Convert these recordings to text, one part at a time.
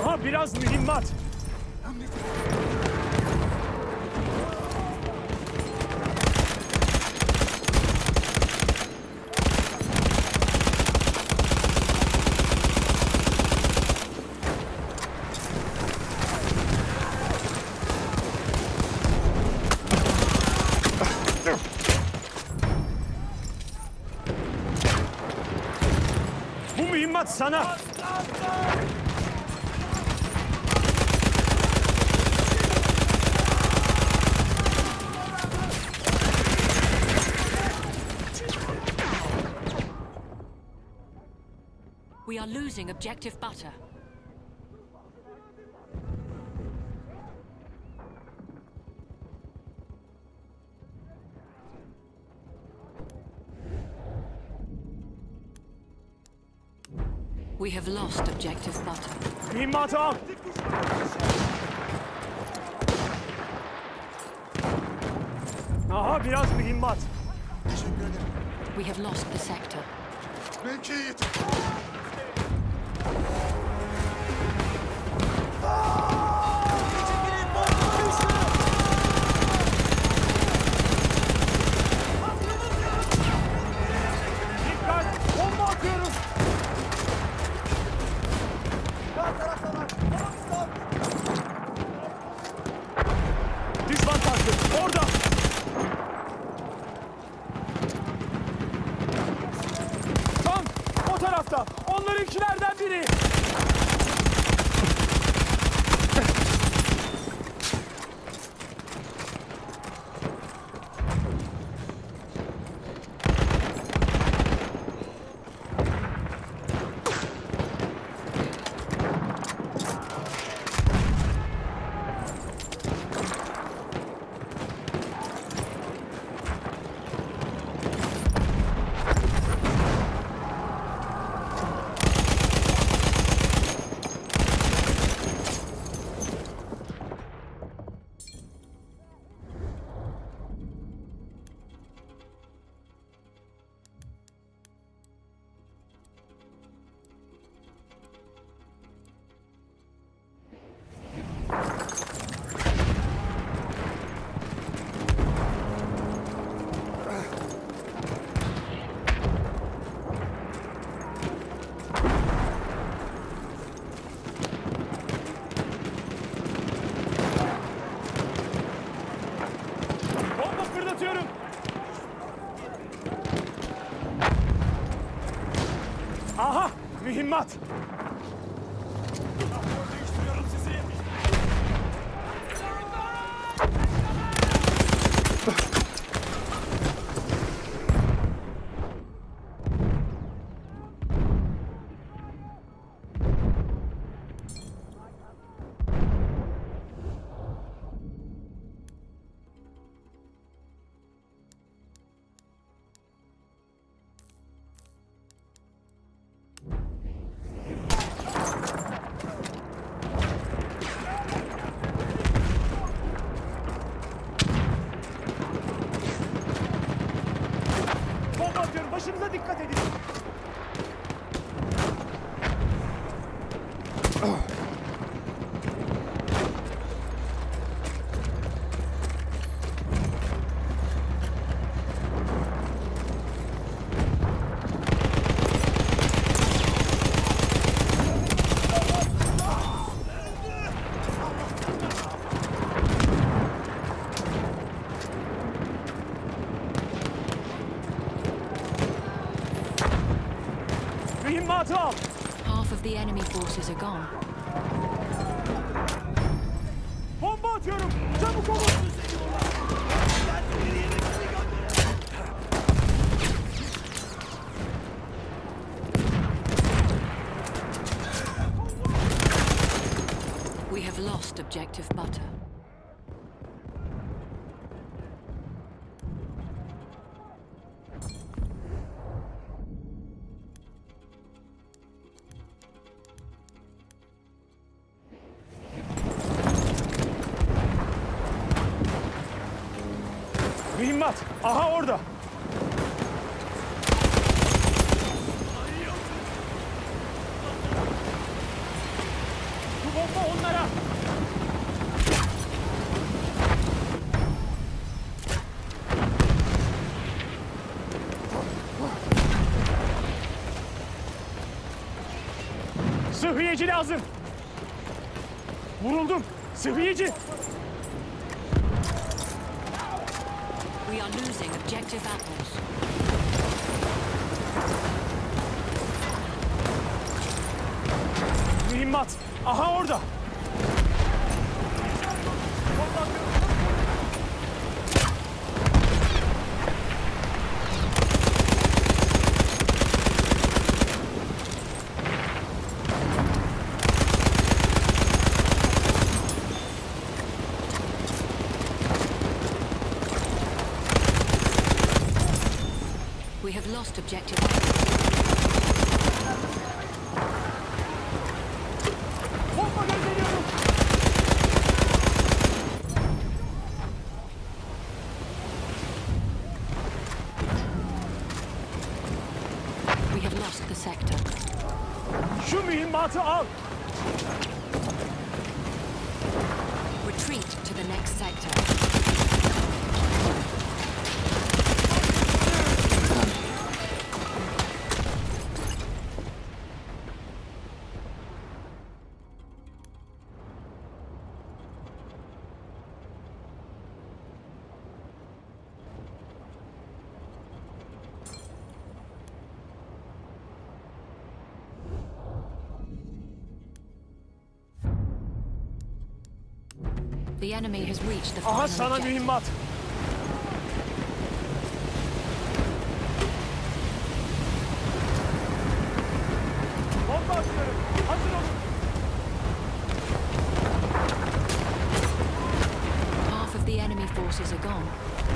Aha biraz mühimmat. Bu mühimmat sana. We are losing objective butter. We have lost objective butter. Mühimmatı al. Aha biraz mühimmat. Teşekkür ederim. We have lost the sector. Mevkiye yetin. Dikkat! Bomba atıyoruz. Düşman tankı orada. Tank o tarafta. Onlarınkilerden biri. Bomba fırlatıyorum. Aha! Mühimmat! Değiştiriyorum sizi. Bomba atıyorum. Başınıza dikkat edin. Mühimmatı al. Half of the enemy forces are gone. Bomba atıyorum. Çabuk olun. We have lost objective butter. Mühimmat. Aha orada. Bu Sıhhiyeci lazım. Vuruldum. Sıhhiyeci. We are losing objective apples. Mühimmat. Aha orada. We have lost objective apples. Bomba gönderiyorum. We have lost the sector. Şu mühimmatı al. Retreat to the next sector. The enemy has reached the final Aha sana objective. mühimmat. Bomba atıyorum. Hazır olun. Half of the enemy forces are gone.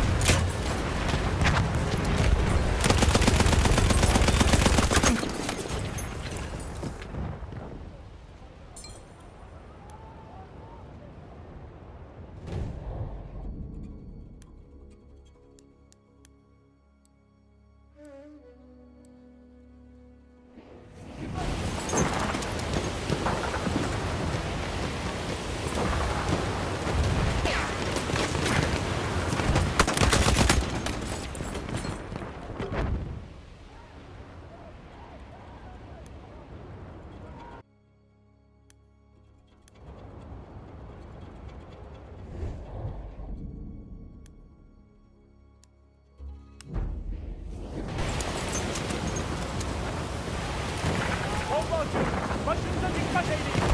Bomba atıyorum. Başınıza dikkat edin.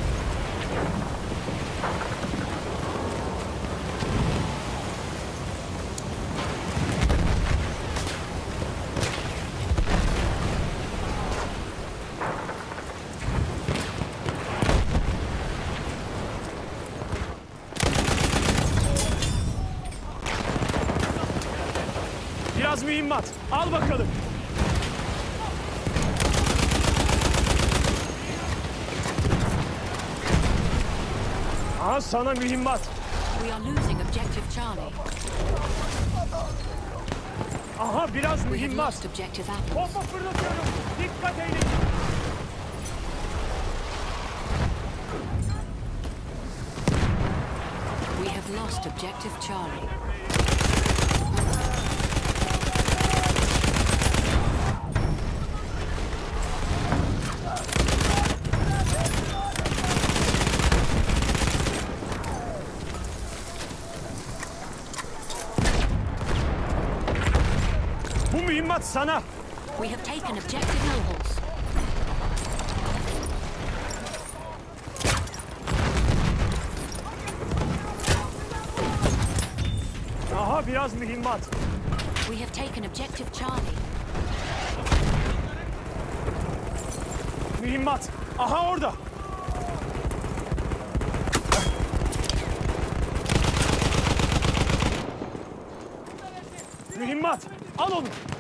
Biraz mühimmat. Al bakalım. Aha sana mühimmat. We are losing objective Charlie. Aha biraz We have mühimmat. lost objective apples. Bomba fırlatıyorum. Dikkat edin. We have lost objective Charlie. Bu mühimmat sana. We have taken objective nobles. Aha biraz mühimmat. We have taken objective Charlie. Mühimmat. Aha orada. Mühimmat. Al onu.